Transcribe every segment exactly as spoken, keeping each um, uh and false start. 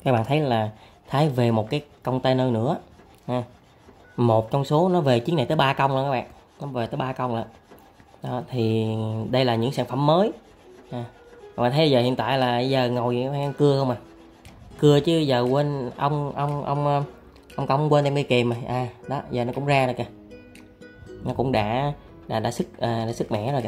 Các bạn thấy là Thái về một cái container nữa ha. Một trong số nó về chuyến này tới ba công rồi các bạn, nó về tới ba công rồi đó. Thì đây là những sản phẩm mới ha. Các bạn thấy giờ hiện tại là giờ ngồi ăn cưa không à, cưa chứ giờ quên ông ông ông ông công quên đem cây kìm rồi à, đó giờ nó cũng ra rồi kìa, nó cũng đã đã đã sức à, đã sức mẻ rồi kìa.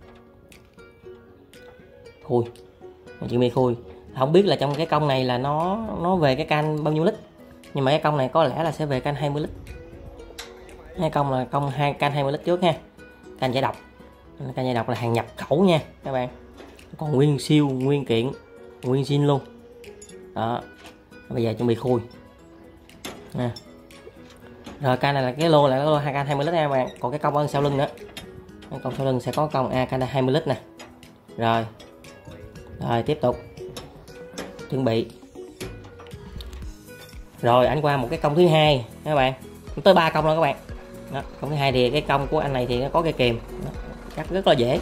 Khui, chuyện bị khui. Không biết là trong cái công này là nó nó về cái can bao nhiêu lít, nhưng mà cái công này có lẽ là sẽ về can hai mươi lít. Hai công là công hai can hai mươi lít trước ha. Can giải độc, can giải độc là hàng nhập khẩu nha các bạn, còn nguyên siêu nguyên kiện nguyên zin luôn đó. Bây giờ chuẩn bị khui nè. Rồi can này là cái lô là cái lô hai can hai mươi lít nha các bạn, còn cái công ở sau lưng nữa, cái công sau lưng sẽ có công a can hai mươi lít nè. Rồi rồi tiếp tục chuẩn bị. Rồi anh qua một cái công thứ hai các bạn, tới ba công rồi các bạn đó. Công thứ hai thì cái công của anh này thì nó có cây kìm đó, cắt rất là dễ.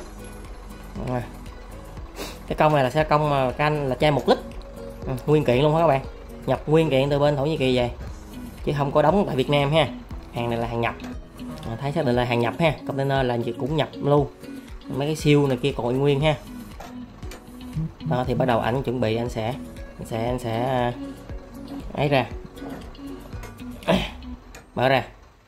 Cái công này là sẽ công mà canh là chai một lít ừ, nguyên kiện luôn đó các bạn, nhập nguyên kiện từ bên Thổ Nhĩ Kỳ về chứ không có đóng tại Việt Nam ha. Hàng này là hàng nhập, à, thấy xác định là hàng nhập ha. Container là cũng nhập luôn, mấy cái siêu này kia còn nguyên ha. Đó thì bắt đầu anh chuẩn bị, anh sẽ anh sẽ anh sẽ ấy ra, mở ra.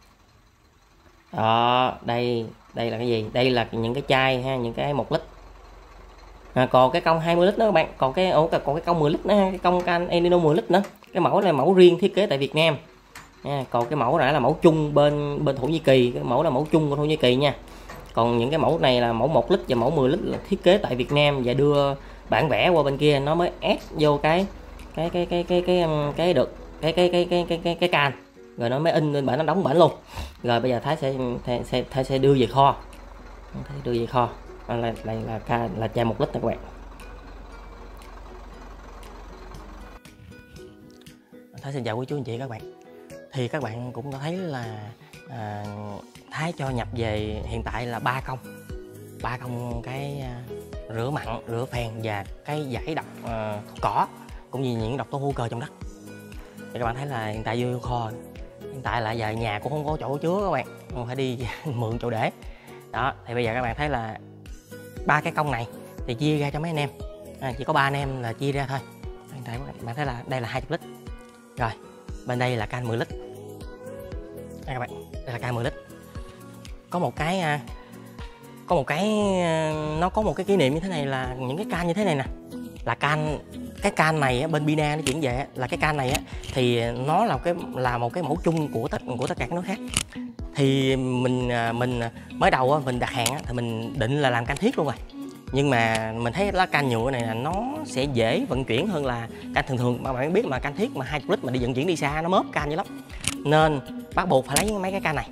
Đó, đây đây là cái gì? Đây là những cái chai ha, những cái một lít. À, còn cái công hai mươi lít nữa các bạn, còn cái ổ còn cái công mười lít nữa ha, cái công can Enino mười lít nữa. Cái mẫu này là mẫu riêng thiết kế tại Việt Nam. À, còn cái mẫu này là mẫu chung bên bên Thổ Nhĩ Kỳ, cái mẫu là mẫu chung của Thổ Nhĩ Kỳ nha. Còn những cái mẫu này là mẫu một lít và mẫu mười lít là thiết kế tại Việt Nam và đưa bản vẽ qua bên kia nó mới ép vô cái cái cái cái cái cái cái, cái được cái cái cái cái cái cái cái can, rồi nó mới in lên bản, nó đóng bản luôn. Rồi bây giờ Thái sẽ sẽ Thái sẽ đưa về kho, Thái đưa về kho. Đây là đây là ca là chai một lít nè các bạn. Thái xin chào quý chú anh chị các bạn. Thì các bạn cũng có thấy là à, Thái cho nhập về hiện tại là ba công, ba công cái à, rửa mặn, rửa phèn và cái giải độc à, thuốc cỏ cũng như những độc tố hữu cơ trong đất. Thì các bạn thấy là hiện tại vô kho, hiện tại là giờ nhà cũng không có chỗ chứa các bạn, phải đi mượn chỗ để. Đó thì bây giờ các bạn thấy là ba cái công này thì chia ra cho mấy anh em, à, chỉ có ba anh em là chia ra thôi. Hiện tại các bạn thấy là đây là hai mươi lít, rồi bên đây là can mười lít. Đây các bạn, đây là can mười lít. Có một cái có một cái nó có một cái kỷ niệm như thế này, là những cái can như thế này nè, là can cái can này á, bên Bina nó chuyển về là cái can này á, thì nó là cái là một cái mẫu chung của tất của tất cả các nước khác. Thì mình mình mới đầu á, mình đặt hàng á, thì mình định là làm can thiết luôn rồi, nhưng mà mình thấy lá can nhựa này là nó sẽ dễ vận chuyển hơn là can thường thường. Mà bạn biết mà can thiết mà hai mươi lít mà đi vận chuyển đi xa nó mớp can dữ lắm, nên bắt buộc phải lấy mấy cái can này,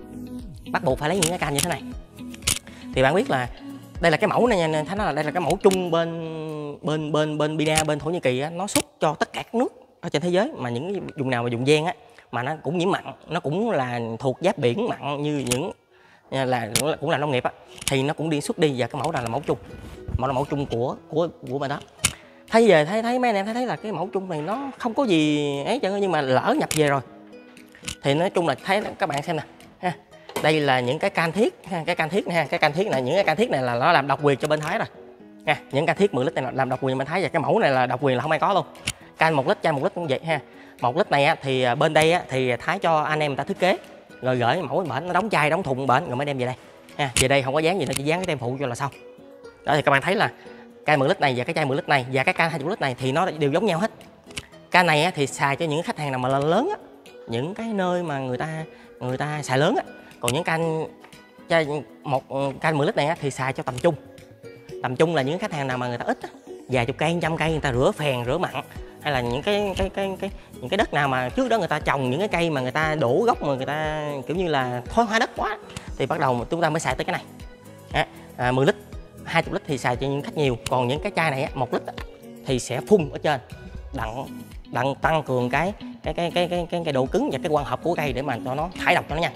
bắt buộc phải lấy những cái can như thế này. Thì bạn biết là đây là cái mẫu này nha, thấy nó là đây là cái mẫu chung bên bên bên bên Bina, bên Thổ Nhĩ Kỳ á, nó xuất cho tất cả các nước ở trên thế giới, mà những vùng nào mà vùng ven á mà nó cũng nhiễm mặn, nó cũng là thuộc giáp biển mặn như những là cũng là nông nghiệp á, thì nó cũng đi xuất đi. Và cái mẫu này là mẫu chung, mẫu là mẫu chung của của của bên đó. Thấy về thấy thấy mấy anh em thấy thấy là cái mẫu chung này nó không có gì ấy chẳng, nhưng mà lỡ nhập về rồi thì nói chung là thấy các bạn xem nè ha. Đây là những cái can thiết ha, cái can thiết này ha, cái can thiết này, những cái can thiết này là nó làm độc quyền cho bên Thái rồi nha. Những can thiết mười lít này là làm độc quyền bên Thái, và cái mẫu này là độc quyền là không ai có luôn. Can một lít, chai một lít cũng vậy ha. Một lít này á, thì bên đây á, thì Thái cho anh em người ta thiết kế rồi gửi mẫu bển, nó đóng chai đóng thùng bển rồi mới đem về đây ha. Về đây không có dán gì, nó chỉ dán cái tem phụ cho là xong. Đó thì các bạn thấy là can mười lít này và cái chai mười lít này và cái can hai mươi lít này thì nó đều giống nhau hết. Can này á, thì xài cho những khách hàng nào mà lớn á, những cái nơi mà người ta người ta xài lớn á. Còn những can chai một can mười lít này á, thì xài cho tầm trung. Tầm trung là những khách hàng nào mà người ta ít á, vài chục cây, trăm cây, người ta rửa phèn, rửa mặn, hay là những cái cái cái cái những cái đất nào mà trước đó người ta trồng những cái cây mà người ta đổ gốc mà người ta kiểu như là thoái hóa đất quá, thì bắt đầu chúng ta mới xài tới cái này. À, à, mười lít, hai mươi lít thì xài cho những khách nhiều. Còn những cái chai này á, một lít á, thì sẽ phun ở trên đặng đặng tăng cường cái cái cái cái cái cái, cái độ cứng và cái quang hợp của cây để mà cho nó thải độc cho nó nhanh.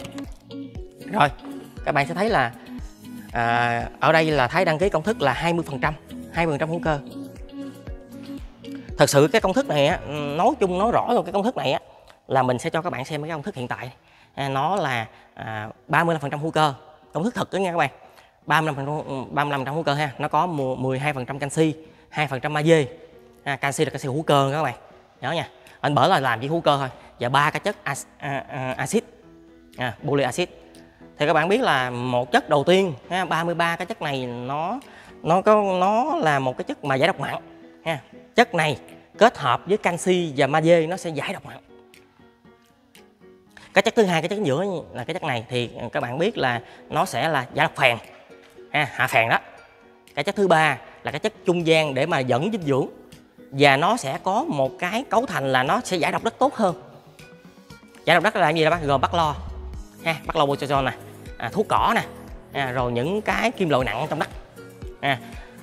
Rồi các bạn sẽ thấy là à, ở đây là Thái đăng ký công thức là hai mươi phần trăm, hai mươi phần trăm hữu cơ. Thật sự cái công thức này á, nói chung nói rõ luôn cái công thức này á là mình sẽ cho các bạn xem cái công thức hiện tại. À, nó là à, ba mươi lăm phần trăm hữu cơ, công thức thực đó nha các bạn. ba mươi lăm phần trăm hữu cơ ha, nó có mười hai phần trăm canxi, hai phần trăm magie. À, canxi là canxi hữu cơ các bạn. Nhớ nha. Anh bởi là làm chỉ hữu cơ thôi. Và ba cái chất axit, à, bolic acid. Thì các bạn biết là một chất đầu tiên ha, ba mươi ba cái chất này nó nó có nó là một cái chất mà giải độc mặn ha. Chất này kết hợp với canxi và magie nó sẽ giải độc mặn. Cái chất thứ hai, cái chất giữa là cái chất này thì các bạn biết là nó sẽ là giải độc phèn ha, hạ phèn đó. Cái chất thứ ba là cái chất trung gian để mà dẫn dinh dưỡng, và nó sẽ có một cái cấu thành là nó sẽ giải độc đất tốt hơn. Giải độc đất là làm gì đó bác? Gồm bắc lo ha, bắc lo botrozone nè, à, thuốc cỏ nè, à, rồi những cái kim loại nặng trong đất. À.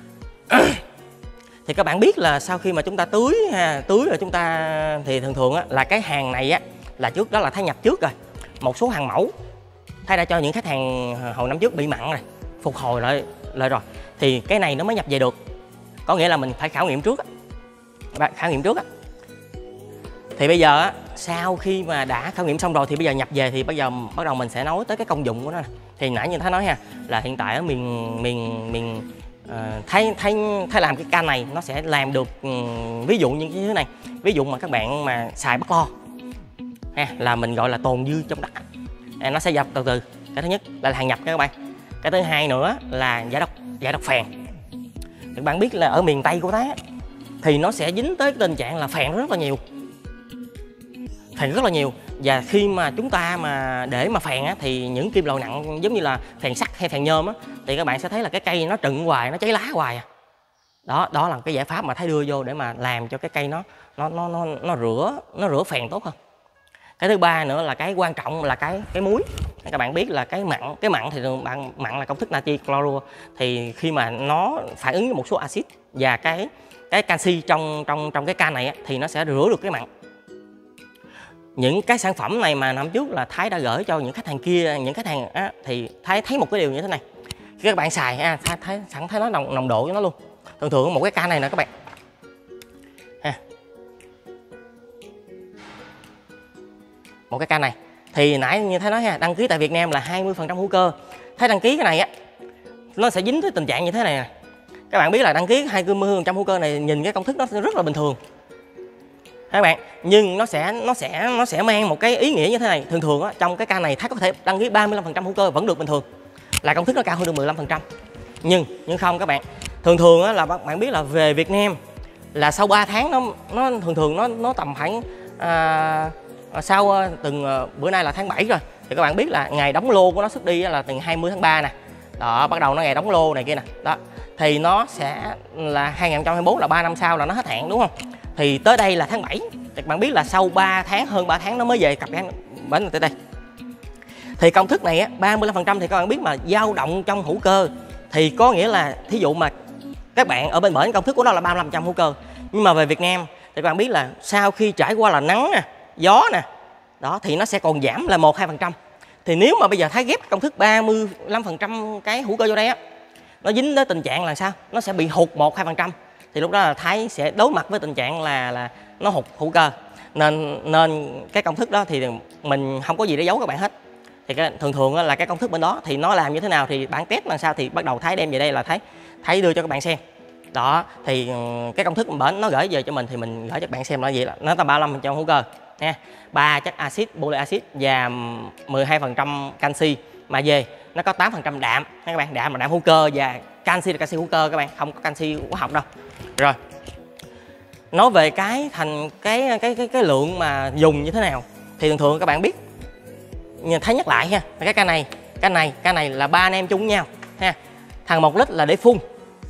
Thì các bạn biết là sau khi mà chúng ta tưới ha, tưới rồi chúng ta thì thường thường á, là cái hàng này á là trước đó là Thái nhập trước rồi. Một số hàng mẫu Thái đã cho những khách hàng hồi năm trước bị mặn rồi, phục hồi lại lại rồi. Thì cái này nó mới nhập về được. Có nghĩa là mình phải khảo nghiệm trước á. Khảo nghiệm trước á. Thì bây giờ á, sau khi mà đã khảo nghiệm xong rồi thì bây giờ nhập về thì bây giờ bắt đầu mình sẽ nói tới cái công dụng của nó. Thì nãy như Thái nói ha, là hiện tại ở miền miền miền uh, Thái Thái Thái làm cái can này nó sẽ làm được um, ví dụ những cái thứ này. Ví dụ mà các bạn mà xài bắc lo ha, là mình gọi là tồn dư trong đất. À, nó sẽ dập từ từ. Cái thứ nhất là hàng nhập các bạn. Cái thứ hai nữa là giải độc giải độc phèn. Thì các bạn biết là ở miền Tây của Thái thì nó sẽ dính tới cái tình trạng là phèn rất là nhiều. Phèn rất là nhiều, và khi mà chúng ta mà để mà phèn á, thì những kim loại nặng giống như là phèn sắt hay phèn nhôm á, thì các bạn sẽ thấy là cái cây nó trựng hoài, nó cháy lá hoài à. Đó, đó là cái giải pháp mà Thái đưa vô để mà làm cho cái cây nó nó nó nó nó rửa nó rửa phèn tốt hơn. Cái thứ ba nữa là cái quan trọng là cái cái muối. Các bạn biết là cái mặn, cái mặn thì bạn mặn là công thức natri clorua, thì khi mà nó phản ứng với một số axit và cái cái canxi trong trong trong cái can này á, thì nó sẽ rửa được cái mặn. Những cái sản phẩm này mà năm trước là Thái đã gửi cho những khách hàng kia, những khách hàng á, thì Thái thấy một cái điều như thế này. Khi các bạn xài ha, Thái, Thái sẵn Thái nói nồng, nồng độ cho nó luôn. Thường thường một cái can này nè các bạn ha. Một cái can này thì nãy như Thái nói ha, đăng ký tại Việt Nam là hai mươi phần trăm hữu cơ. Thái đăng ký cái này á, nó sẽ dính tới tình trạng như thế này nè. Các bạn biết là đăng ký hai mươi phần trăm hữu cơ này, nhìn cái công thức nó rất là bình thường các bạn, nhưng nó sẽ nó sẽ nó sẽ mang một cái ý nghĩa như thế này. Thường thường á, trong cái can này Thái có thể đăng ký ba mươi lăm phần trăm hữu cơ vẫn được bình thường, là công thức nó cao hơn được mười lăm phần trăm. Nhưng nhưng không các bạn, thường thường á, là bạn biết là về Việt Nam là sau ba tháng nó nó thường thường nó nó tầm khoảng à, sau từng bữa nay là tháng bảy rồi, thì các bạn biết là ngày đóng lô của nó xuất đi là từ hai mươi tháng ba nè. Đó, bắt đầu nó ngày đóng lô này kia nè. Đó. Thì nó sẽ là hai nghìn không trăm hai mươi tư là ba năm sau là nó hết hạn đúng không? Thì tới đây là tháng bảy. Thì bạn biết là sau ba tháng, hơn ba tháng nó mới về cặp bánh tới đây. Thì công thức này á, ba mươi lăm phần trăm thì các bạn biết mà dao động trong hữu cơ thì có nghĩa là thí dụ mà các bạn ở bên bển công thức của nó là ba mươi lăm phần trăm hữu cơ. Nhưng mà về Việt Nam thì các bạn biết là sau khi trải qua là nắng nè, gió nè, đó thì nó sẽ còn giảm là một hai phần trăm. Thì nếu mà bây giờ Thái ghép công thức ba mươi lăm phần trăm cái hữu cơ vô đây á, nó dính tới tình trạng là sao? Nó sẽ bị hụt một hai phần trăm. Thì lúc đó là Thái sẽ đối mặt với tình trạng là là nó hụt hữu cơ. Nên nên cái công thức đó thì mình không có gì để giấu các bạn hết. Thì cái, thường thường là cái công thức bên đó thì nó làm như thế nào thì bản test làm sao thì bắt đầu Thái đem về đây là Thái Thái đưa cho các bạn xem. Đó thì cái công thức bển nó gửi về cho mình thì mình gửi cho các bạn xem là gì, là nó tầm ba mươi lăm phần trăm hữu cơ nha, ba chất axit bolic acid và mười hai phần trăm canxi magie, nó có tám phần trăm đạm các bạn, đạm là đạm hữu cơ và canxi là canxi hữu cơ các bạn, không có canxi hóa học đâu. Rồi nói về cái thành cái cái cái cái lượng mà dùng như thế nào thì thường thường các bạn biết, Thái nhắc lại ha, cái can này cái này cái này là ba anh em chung nhau ha. Thằng một lít là để phun,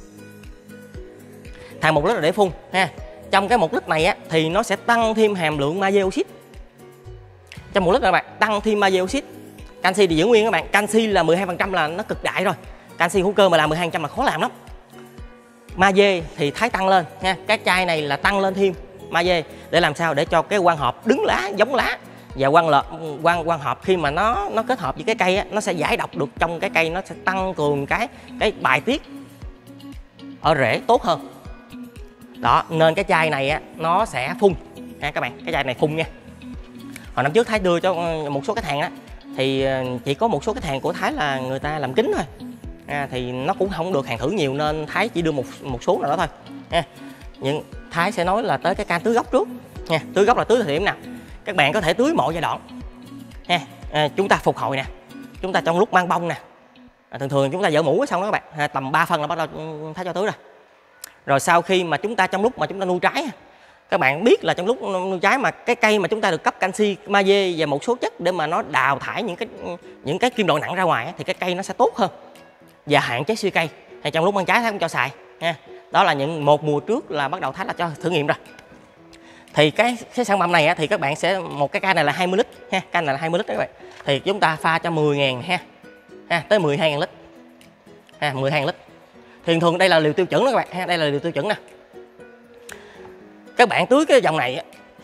thằng một lít là để phun ha. Trong cái một lít này á thì nó sẽ tăng thêm hàm lượng magie oxit. Trong một lít các bạn tăng thêm magie oxit. Canxi thì giữ nguyên các bạn, canxi là mười hai phần trăm là nó cực đại rồi. Canxi hữu cơ mà làm mười hai phần trăm là khó làm lắm. Magie thì Thái tăng lên nha, cái chai này là tăng lên thêm magie để làm sao để cho cái quang hợp đứng lá giống lá, và quang lợp quang quang hợp khi mà nó nó kết hợp với cái cây á, nó sẽ giải độc được trong cái cây, nó sẽ tăng cường cái cái bài tiết ở rễ tốt hơn. Đó, nên cái chai này á nó sẽ phun ha các bạn, cái chai này phun nha. Hồi năm trước Thái đưa cho một số khách hàng á, thì chỉ có một số khách hàng của Thái là người ta làm kính thôi, à, thì nó cũng không được hàng thử nhiều nên Thái chỉ đưa một một số nào đó thôi ha. Nhưng Thái sẽ nói là tới cái can tưới gốc trước nha. Tưới gốc là tưới thời điểm nào? Các bạn có thể tưới mọi giai đoạn ha. À, chúng ta phục hồi nè, chúng ta trong lúc mang bông nè, à, thường thường chúng ta dỡ mũ xong đó các bạn, à, tầm ba phân là bắt đầu Thái cho tưới rồi. Rồi sau khi mà chúng ta trong lúc mà chúng ta nuôi trái, các bạn biết là trong lúc nuôi trái mà cái cây mà chúng ta được cấp canxi, magie và một số chất để mà nó đào thải những cái những cái kim loại nặng ra ngoài thì cái cây nó sẽ tốt hơn và hạn chế suy cây. Thì trong lúc ăn trái Thái cũng cho xài nha. Đó là những một mùa trước là bắt đầu Thái là cho thử nghiệm rồi. Thì cái cái sản phẩm này á, thì các bạn sẽ một cái can này là hai mươi lít ha, can này là hai mươi lít đó các bạn. Thì chúng ta pha cho mười ngàn ha. Ha, tới mười hai ngàn lít. Ha, mười hai ngàn lít. Thường thường đây là liều tiêu chuẩn đó các bạn ha, đây là liều tiêu chuẩn nè. Các bạn tưới cái dòng này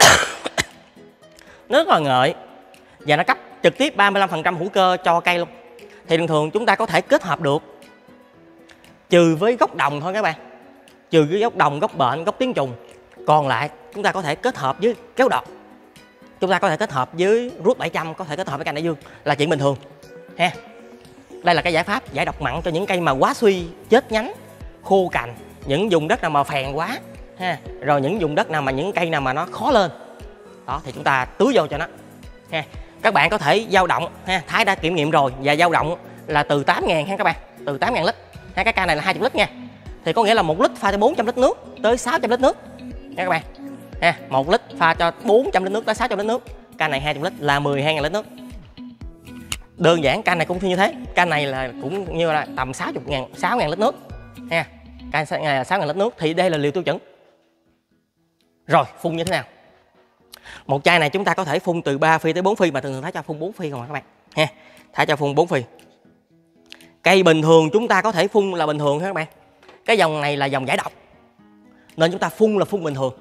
nó rất là ngợi và nó cấp trực tiếp ba mươi lăm phần trăm hữu cơ cho cây luôn. Thì thường thường chúng ta có thể kết hợp được, trừ với gốc đồng thôi các bạn, trừ cái gốc đồng, gốc bệnh, gốc tiếng trùng, còn lại chúng ta có thể kết hợp với kéo đọt, chúng ta có thể kết hợp với Root bảy trăm, có thể kết hợp với canh đại dương là chuyện bình thường ha. Đây là cái giải pháp giải độc mặn cho những cây mà quá suy, chết nhánh, khô cành, những vùng đất nào mà phèn quá ha, rồi những vùng đất nào mà những cây nào mà nó khó lên đó thì chúng ta tưới vô cho nó ha. Các bạn có thể dao động ha, Thái đã kiểm nghiệm rồi và dao động là từ tám ngàn ha các bạn, từ tám ngàn lít ha. Cái can này là hai mươi lít nha, thì có nghĩa là một lít pha cho bốn trăm lít nước tới sáu trăm lít nước nha các bạn ha. Một lít pha cho bốn trăm lít nước tới sáu trăm lít nước, can này hai mươi lít là mười hai ngàn lít nước. Đơn giản can này cũng như thế, can này là cũng như là tầm sáu mươi ngàn, sáu ngàn lít nước ha. Can này là sáu ngàn lít nước thì đây là liều tiêu chuẩn. Rồi phun như thế nào? Một chai này chúng ta có thể phun từ ba phi tới bốn phi, mà thường thường Thái cho phun bốn phi không ạ các bạn ha. Thái cho phun bốn phi. Cây bình thường chúng ta có thể phun là bình thường ha các bạn. Cái dòng này là dòng giải độc nên chúng ta phun là phun bình thường.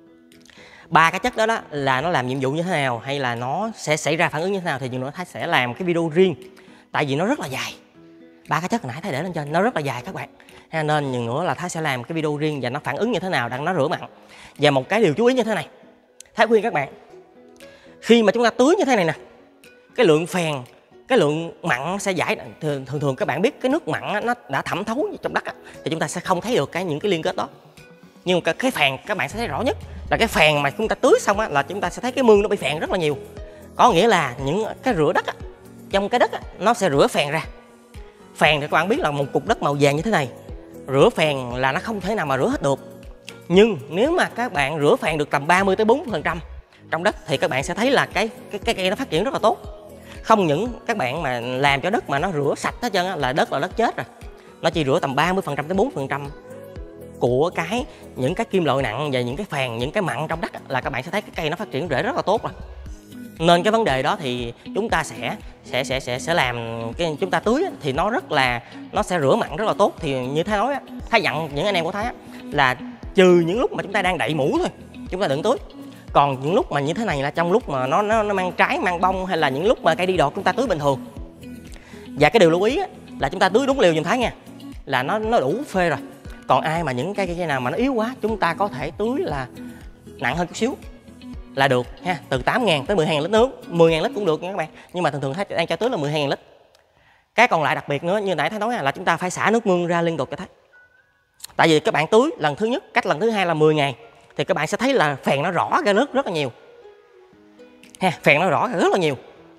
Ba cái chất đó, đó là nó làm nhiệm vụ như thế nào hay là nó sẽ xảy ra phản ứng như thế nào thì nữa Thái sẽ làm cái video riêng, tại vì nó rất là dài. Ba cái chất hồi nãy Thái để lên trên nó rất là dài các bạn ha, nên nhiều nữa là Thái sẽ làm cái video riêng và nó phản ứng như thế nào đang nó rửa mặn. Và một cái điều chú ý như thế này, Thái khuyên các bạn khi mà chúng ta tưới như thế này nè, cái lượng phèn, cái lượng mặn sẽ giải. Thường thường, thường các bạn biết cái nước mặn nó đã thẩm thấu trong đất thì chúng ta sẽ không thấy được cái những cái liên kết đó. Nhưng cái, cái phèn các bạn sẽ thấy rõ nhất là cái phèn mà chúng ta tưới xong á, là chúng ta sẽ thấy cái mương nó bị phèn rất là nhiều. Có nghĩa là những cái rửa đất á, trong cái đất á, nó sẽ rửa phèn ra. Phèn thì các bạn biết là một cục đất màu vàng như thế này, rửa phèn là nó không thể nào mà rửa hết được. Nhưng nếu mà các bạn rửa phèn được tầm ba mươi tới bốn mươi phần trăm trong đất thì các bạn sẽ thấy là cái cái cái cây nó phát triển rất là tốt. Không những các bạn mà làm cho đất mà nó rửa sạch hết trơn á, là đất là đất chết rồi. Nó chỉ rửa tầm ba mươi phần trăm tới bốn mươi phần trăm của cái những cái kim loại nặng và những cái phèn, những cái mặn trong đất á, là các bạn sẽ thấy cái cây nó phát triển rễ rất là tốt rồi. Nên cái vấn đề đó thì chúng ta sẽ sẽ sẽ sẽ sẽ làm cái chúng ta tưới á, thì nó rất là nó sẽ rửa mặn rất là tốt. Thì như Thái nói á, Thái dặn những anh em của Thái á, là trừ những lúc mà chúng ta đang đậy mũ thôi chúng ta đừng tưới. Còn những lúc mà như thế này là trong lúc mà nó nó, nó mang trái mang bông hay là những lúc mà cây đi đọt chúng ta tưới bình thường. Và cái điều lưu ý á, là chúng ta tưới đúng liều giùm Thái nha, là nó nó đủ phê rồi. Còn ai mà những cây cây nào mà nó yếu quá chúng ta có thể tưới là nặng hơn chút xíu là được ha, từ tám ngàn tới mười hai ngàn lít nước, mười ngàn lít cũng được nha các bạn. Nhưng mà thường thường Thái đang cho tưới là mười hai ngàn lít. Cái còn lại đặc biệt nữa như nãy Thái nói là chúng ta phải xả nước mương ra liên tục cho Thái. Tại vì các bạn tưới lần thứ nhất, cách lần thứ hai là mười ngày thì các bạn sẽ thấy là phèn nó rõ ra rất rất là nhiều ha, phèn nó rõ ra rất là nhiều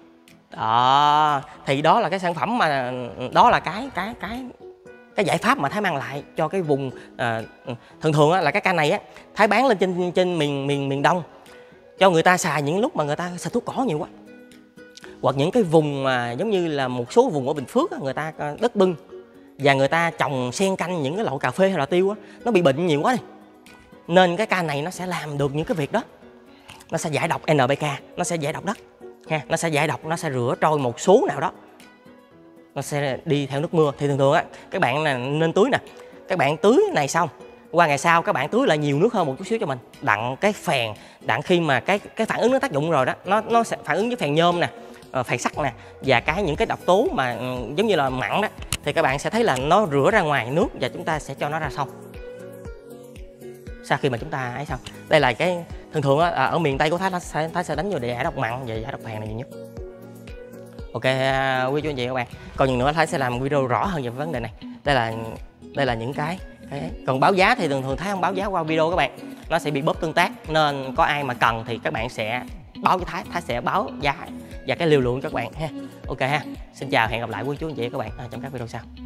đó. Thì đó là cái sản phẩm mà đó là cái cái cái cái giải pháp mà Thái mang lại cho cái vùng à, thường thường á, là cái can này á Thái bán lên trên trên miền miền miền Đông cho người ta xài những lúc mà người ta xài thuốc cỏ nhiều quá, hoặc những cái vùng mà giống như là một số vùng ở Bình Phước á, người ta đất bưng và người ta trồng xen canh những cái loại cà phê hay là tiêu á, nó bị bệnh nhiều quá đi. Nên cái can này nó sẽ làm được những cái việc đó, nó sẽ giải độc en pê ca, nó sẽ giải độc đất ha, nó sẽ giải độc, nó sẽ rửa trôi một số nào đó, nó sẽ đi theo nước mưa. Thì thường thường á các bạn là nên tưới nè, các bạn tưới này xong qua ngày sau các bạn tưới lại nhiều nước hơn một chút xíu cho mình, đặng cái phèn, đặng khi mà cái cái phản ứng nó tác dụng rồi đó, nó nó sẽ phản ứng với phèn nhôm nè, phèn sắt nè và cái những cái độc tố mà giống như là mặn đó, thì các bạn sẽ thấy là nó rửa ra ngoài nước và chúng ta sẽ cho nó ra sông. sau khi mà chúng ta ấy xong. Đây là cái thường thường á, ở miền Tây của Thái, Thái sẽ, Thái sẽ đánh vô giải độc mặn và giải độc phèn này nhiều nhất. Ok quý chú anh chị các bạn, còn những nữa Thái sẽ làm video rõ hơn về vấn đề này. Đây là đây là những cái, cái còn báo giá thì thường thường Thái không báo giá qua video các bạn, nó sẽ bị bóp tương tác, nên có ai mà cần thì các bạn sẽ báo với Thái, Thái sẽ báo giá và cái liều lượng cho các bạn ha. Ok ha, xin chào, hẹn gặp lại quý chú anh chị các bạn trong các video sau.